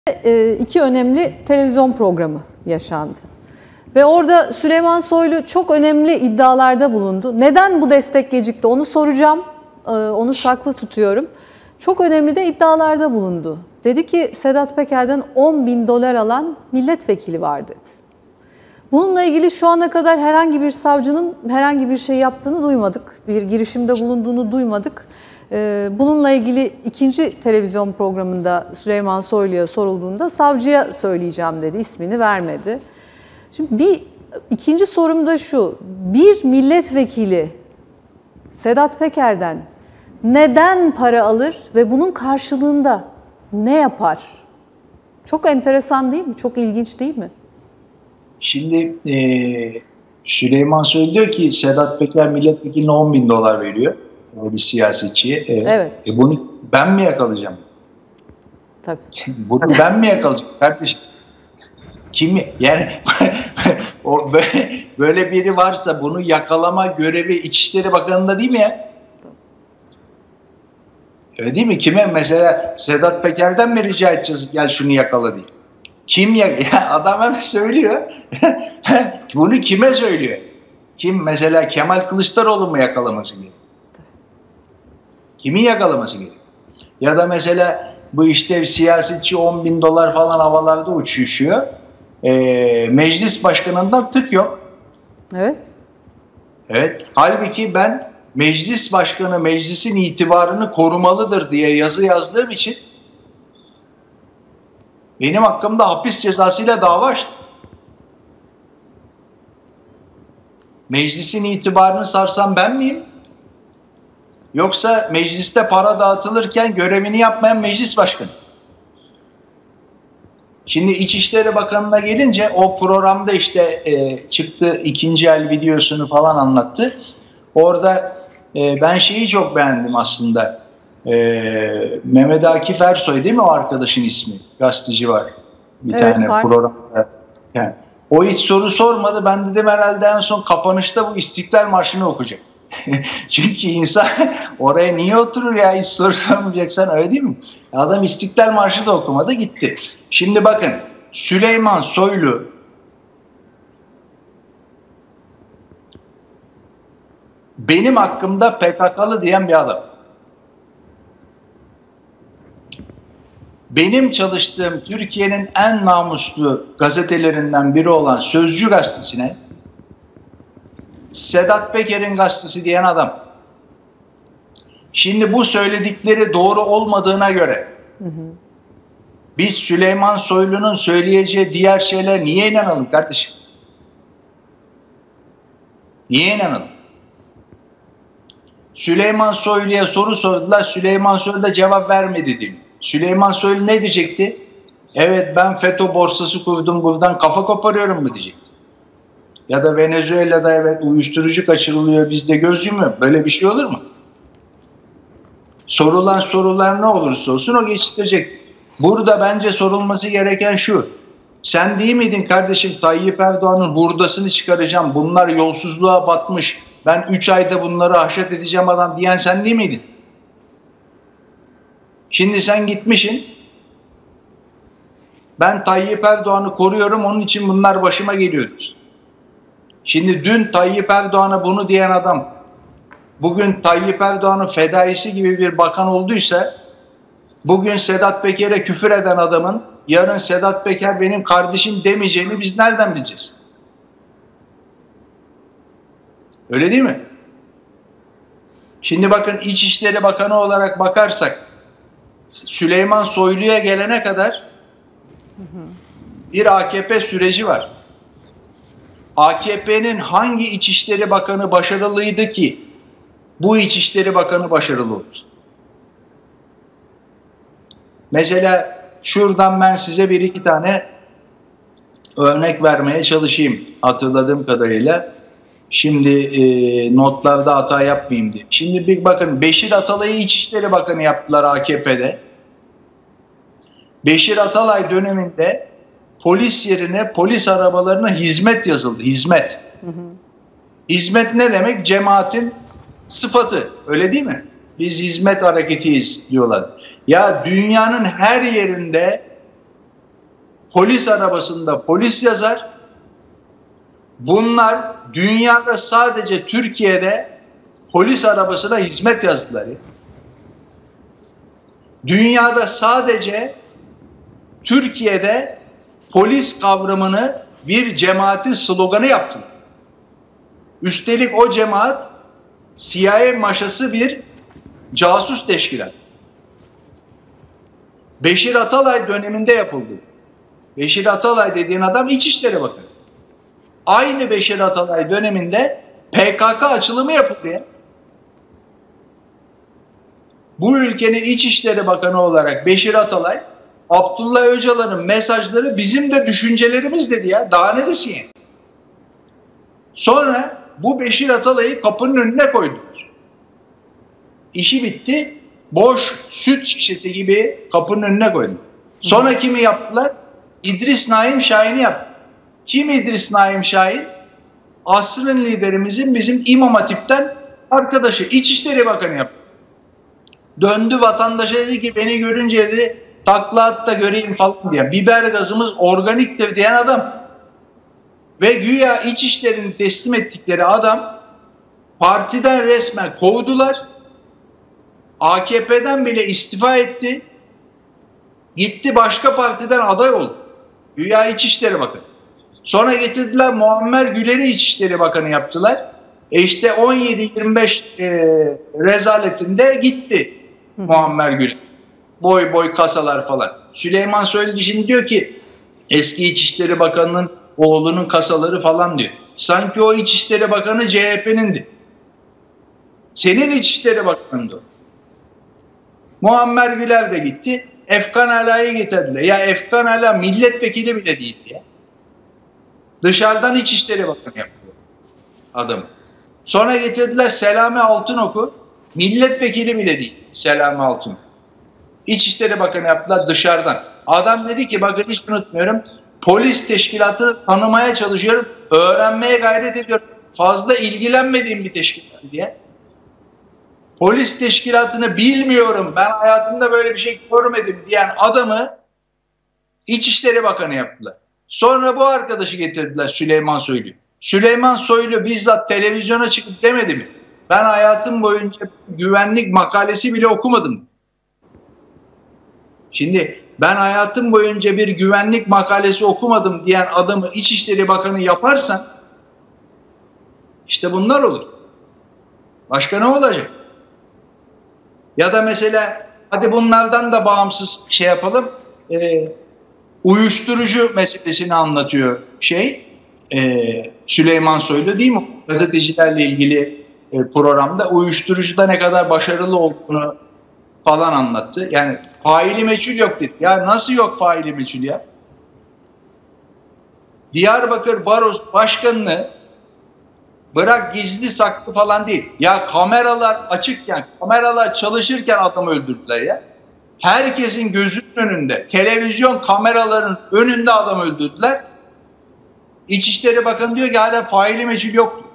İki önemli televizyon programı yaşandı. Ve orada Süleyman Soylu çok önemli iddialarda bulundu. Neden bu destek gecikti onu soracağım. Onu saklı tutuyorum. Çok önemli de iddialarda bulundu. Dedi ki Sedat Peker'den 10.000 dolar alan milletvekili var dedi. Bununla ilgili şu ana kadar herhangi bir savcının herhangi bir şey yaptığını duymadık. Bir girişimde bulunduğunu duymadık. Bununla ilgili ikinci televizyon programında Süleyman Soylu'ya sorulduğunda savcıya söyleyeceğim dedi. İsmini vermedi. Şimdi ikinci sorum da şu. Bir milletvekili Sedat Peker'den neden para alır ve bunun karşılığında ne yapar? Çok enteresan değil mi? Çok ilginç değil mi? Şimdi Süleyman Soylu diyor ki Sedat Peker milletvekiline 10.000 dolar veriyor. O bir siyasetçiye. Evet. Bunu ben mi yakalayacağım? Tabii. Bunu ben mi yakalayacağım kardeşim? Kimi? Yani o böyle biri varsa bunu yakalama görevi İçişleri Bakanı'nda değil mi ya? Öyle değil mi? Kime? Mesela Sedat Peker'den mi rica edeceğiz gel şunu yakala diye? Kim ya? Adam hemen söylüyor. Bunu kime söylüyor? Kim? Mesela Kemal Kılıçdaroğlu mu yakalaması gerekiyor? Kimin yakalaması gerekiyor? Ya da mesela bu işte siyasetçi 10.000 dolar falan havalarda uçuşuyor. Meclis başkanından tık yok. Evet. Evet. Halbuki ben meclis başkanı meclisin itibarını korumalıdır diye yazı yazdığım için benim hakkımda hapis cezasıyla dava açtı. Meclisin itibarını sarsan ben miyim? Yoksa mecliste para dağıtılırken görevini yapmayan meclis başkanı. Şimdi İçişleri Bakanı'na gelince o programda işte çıktı ikinci el videosunu falan anlattı. Orada ben şeyi çok beğendim aslında. Mehmet Akif Ersoy değil mi o arkadaşın ismi? Gazeteci var. Bir evet, tane var. programda. Yani, o hiç soru sormadı. Ben dedim herhalde en son kapanışta bu İstiklal Marşı'nı okuyacak. Çünkü insan oraya niye oturur ya hiç soru sormayacaksan öyle değil mi? Adam İstiklal Marşı da okumadı gitti. Şimdi bakın Süleyman Soylu benim hakkımda PKK'lı diyen bir adam. Benim çalıştığım Türkiye'nin en namuslu gazetelerinden biri olan Sözcü gazetesine Sedat Peker'in gazetesi diyen adam. Şimdi bu söyledikleri doğru olmadığına göre biz Süleyman Soylu'nun söyleyeceği diğer şeyler niye inanalım kardeşim? Niye inanalım? Süleyman Soylu'ya soru sordular. Süleyman Soylu da cevap vermedi diyor. Süleyman Soylu ne diyecekti? Evet ben FETÖ borsası kurdum buradan kafa koparıyorum mu diyecekti. Ya da Venezuela'da evet uyuşturucu kaçırılıyor bizde göz yumuyor. Böyle bir şey olur mu? Sorulan sorular ne olursa olsun o geçiştirecek. Burada bence sorulması gereken şu. Sen değil miydin kardeşim Tayyip Erdoğan'ın hurdasını çıkaracağım. Bunlar yolsuzluğa batmış. Ben 3 ayda bunları haşet edeceğim adam diyen sen değil miydin? Şimdi sen gitmişsin. Ben Tayyip Erdoğan'ı koruyorum onun için bunlar başıma geliyordur. Şimdi dün Tayyip Erdoğan'a bunu diyen adam bugün Tayyip Erdoğan'ın fedaisi gibi bir bakan olduysa bugün Sedat Peker'e küfür eden adamın yarın Sedat Peker benim kardeşim demeyeceğini biz nereden bileceğiz? Öyle değil mi? Şimdi bakın İçişleri Bakanı olarak bakarsak Süleyman Soylu'ya gelene kadar bir AKP süreci var. AKP'nin hangi İçişleri Bakanı başarılıydı ki bu İçişleri Bakanı başarılı oldu? Mesela şuradan ben size bir iki tane örnek vermeye çalışayım hatırladığım kadarıyla. Şimdi notlarda hata yapmayayım diye. Şimdi bir bakın Beşir Atalay'ı İçişleri Bakanı yaptılar AKP'de. Beşir Atalay döneminde polis yerine polis arabalarına hizmet yazıldı. Hizmet. Hizmet ne demek? Cemaatin sıfatı. Öyle değil mi? Biz hizmet hareketiyiz diyorlar. Ya dünyanın her yerinde polis arabasında polis yazar. Bunlar dünyada sadece Türkiye'de polis arabasına hizmet yazdılar. Dünyada sadece Türkiye'de polis kavramını bir cemaatin sloganı yaptılar. Üstelik o cemaat CIA maşası bir casus teşkilat. Beşir Atalay döneminde yapıldı. Beşir Atalay dediğin adam İçişleri Bakanı. Aynı Beşir Atalay döneminde PKK açılımı yapıldı ya. Bu ülkenin İçişleri Bakanı olarak Beşir Atalay, Abdullah Öcalan'ın mesajları bizim de düşüncelerimiz dedi ya. Daha ne desin ya? Sonra bu Beşir Atalay'ı kapının önüne koydular. İşi bitti. Boş süt şişesi gibi kapının önüne koydular. Sonra kimi yaptılar? İdris Naim Şahin'i yaptı. Kim İdris Naim Şahin? Asrın liderimizin bizim İmam Hatip'ten arkadaşı. İçişleri Bakanı yaptı. Döndü vatandaşa dedi ki beni görünce dedi takla at da göreyim falan diye. Biber gazımız organiktir diyen adam. Ve güya İçişleri'ni teslim ettikleri adam partiden resmen kovdular. AKP'den bile istifa etti. Gitti başka partiden aday oldu. Güya İçişleri Bakanı. Sonra getirdiler Muammer Güler'i İçişleri Bakanı yaptılar. İşte 17-25 rezaletinde gitti Muammer Güler. Boy boy kasalar falan. Süleyman Soylu şimdi diyor ki eski İçişleri Bakanı'nın oğlunun kasaları falan diyor. Sanki o İçişleri Bakanı CHP'nindi. Senin İçişleri Bakanı'ndı o. Muammer Güler de gitti. Efkan Ala'yı getirdiler. Ya Efkan Ala milletvekili bile değildi ya. Dışarıdan İçişleri Bakanı yapıyor adamı. Sonra getirdiler Selami Altınok'u. Milletvekili bile değil Selami Altınok. İçişleri Bakanı yaptılar dışarıdan. Adam dedi ki bakın hiç unutmuyorum. Polis teşkilatını tanımaya çalışıyorum. Öğrenmeye gayret ediyorum. Fazla ilgilenmediğim bir teşkilat diye. Polis teşkilatını bilmiyorum. Ben hayatımda böyle bir şey görmedim diyen adamı İçişleri Bakanı yaptılar. Sonra bu arkadaşı getirdiler Süleyman Soylu. Süleyman Soylu bizzat televizyona çıkıp demedi mi? Ben hayatım boyunca güvenlik makalesi bile okumadım. Şimdi ben hayatım boyunca bir güvenlik makalesi okumadım diyen adamı İçişleri Bakanı yaparsan işte bunlar olur. Başka ne olacak? Ya da mesela hadi bunlardan da bağımsız şey yapalım. Uyuşturucu meselesini anlatıyor Süleyman Soylu değil mi? Gazetecilerle ilgili programda uyuşturucuda ne kadar başarılı olduğunu falan anlattı. Yani faili meçhul yok dedi. Ya nasıl yok faili meçhul ya? Diyarbakır Barosu Başkanı'nı bırak gizli saklı falan değil. Ya kameralar açıkken, kameralar çalışırken adamı öldürdüler ya. Herkesin gözünün önünde, televizyon kameraların önünde adam öldürdüler. İçişleri Bakanı diyor ki hala faili meçhul yok.